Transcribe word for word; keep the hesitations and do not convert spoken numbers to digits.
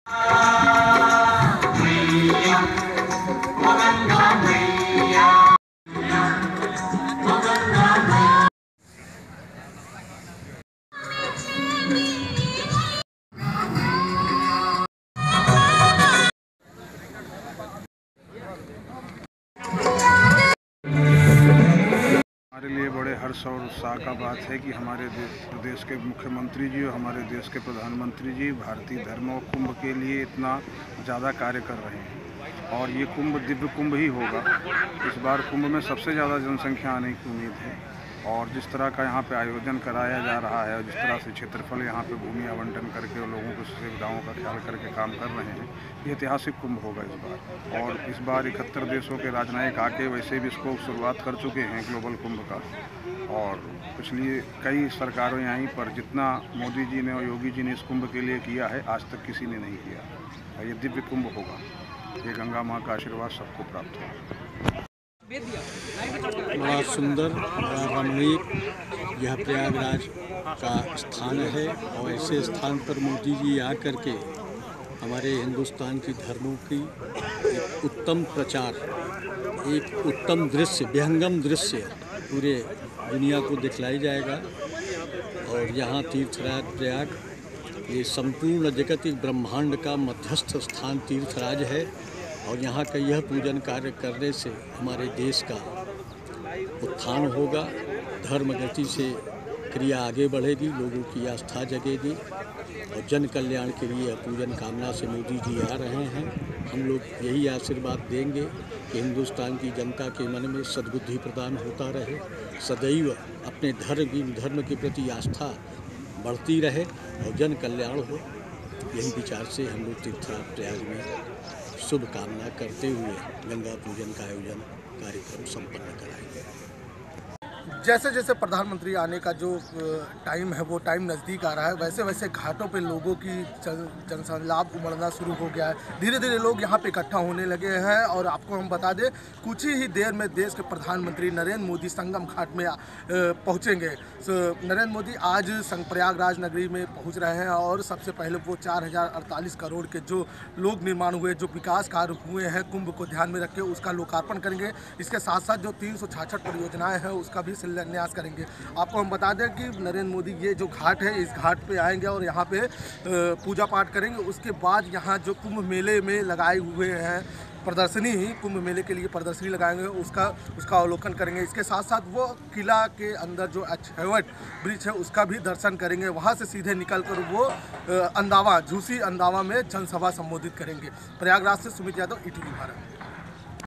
हमारे लिए बड़े हर्ष और उत्साह का बात है कि हमारे देश प्रदेश के मुख्यमंत्री जी और हमारे देश के प्रधानमंत्री जी भारतीय धर्म और कुंभ के लिए इतना ज़्यादा कार्य कर रहे हैं और ये कुंभ दिव्य कुंभ ही होगा। इस बार कुंभ में सबसे ज़्यादा जनसंख्या आने की उम्मीद है और जिस तरह का यहाँ पे आयोजन कराया जा रहा है और जिस तरह से क्षेत्रफल यहाँ पे भूमि आवंटन करके और लोगों की सुविधाओं का ख्याल करके काम कर रहे हैं, ये ऐतिहासिक कुंभ होगा इस बार। और इस बार इकहत्तर देशों के राजनयिक आके वैसे भी इसको शुरुआत कर चुके हैं ग्लोबल कुंभ का और पिछली कई सरकारों यहीं पर जितना मोदी जी ने और योगी जी ने इस कुंभ के लिए किया है आज तक किसी ने नहीं किया। ये दिव्य कुंभ होगा, ये गंगा माँ का आशीर्वाद सबको प्राप्त होगा। बड़ा सुंदर, बड़ा रमणीक यह प्रयागराज का स्थान है और ऐसे स्थान पर मोदी जी आकर के हमारे हिंदुस्तान की धर्मों की एक उत्तम प्रचार, एक उत्तम दृश्य, विहंगम दृश्य पूरे दुनिया को दिखलाई जाएगा। और यहाँ तीर्थराज प्रयाग ये संपूर्ण जगतिक ब्रह्मांड का मध्यस्थ स्थान तीर्थराज है और यहाँ का यह पूजन कार्य करने से हमारे देश का उत्थान होगा, धर्म गति से क्रिया आगे बढ़ेगी, लोगों की आस्था जगेगी और जन कल्याण के लिए पूजन कामना से मोदी जी आ रहे हैं। हम लोग यही आशीर्वाद देंगे कि हिंदुस्तान की जनता के मन में सद्बुद्धि प्रदान होता रहे, सदैव अपने धर्म धर्म के प्रति आस्था बढ़ती रहे और जन कल्याण हो। यही विचार से हम लोग तीर्थराज प्रयाग में शुभ कामना करते हुए गंगा पूजन का आयोजन कार्यक्रम संपन्न कराएंगे। जैसे जैसे प्रधानमंत्री आने का जो टाइम है वो टाइम नज़दीक आ रहा है, वैसे वैसे घाटों पे लोगों की जनसंलाप उमड़ना शुरू हो गया है। धीरे धीरे लोग यहाँ पे इकट्ठा होने लगे हैं और आपको हम बता दें कुछ ही देर में देश के प्रधानमंत्री नरेंद्र मोदी संगम घाट में पहुँचेंगे। नरेंद्र मोदी आज प्रयागराज नगरी में पहुँच रहे हैं और सबसे पहले वो चार हज़ार अड़तालीस करोड़ के जो लोक निर्माण हुए, जो विकास कार्य हुए हैं कुंभ को ध्यान में रख के उसका लोकार्पण करेंगे। इसके साथ साथ जो तीन सौ छाछठ परियोजनाएँ हैं उसका भी शिलान्यास करेंगे। आपको हम बता दें कि नरेंद्र मोदी ये जो घाट है इस घाट पे आएंगे और यहाँ पे पूजा पाठ करेंगे। उसके बाद यहाँ जो कुंभ मेले में लगाए हुए हैं प्रदर्शनी, ही कुंभ मेले के लिए प्रदर्शनी लगाएंगे, उसका उसका अवलोकन करेंगे। इसके साथ साथ वो किला के अंदर जो अक्षयवट ब्रिज है उसका भी दर्शन करेंगे। वहाँ से सीधे निकल कर वो अंदावा, झूसी अंदावा में जनसभा संबोधित करेंगे। प्रयागराज से Sumit Yadav, E T V Bharat.